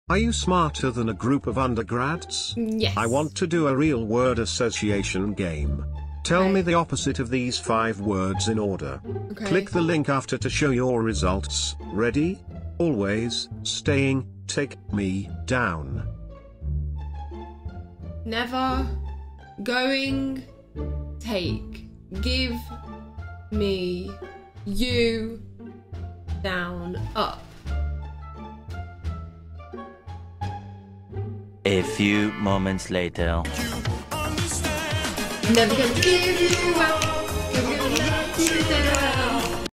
Are you smarter than a group of undergrads? Yes. I want to do a real word association game. Tell me the opposite of these 5 words in order. Okay. Click the link after to show your results. Ready? Always, staying, take me down. Never, going, take, give, me, you, down, up. A few moments later. Never gonna give you up, never gonna let you down.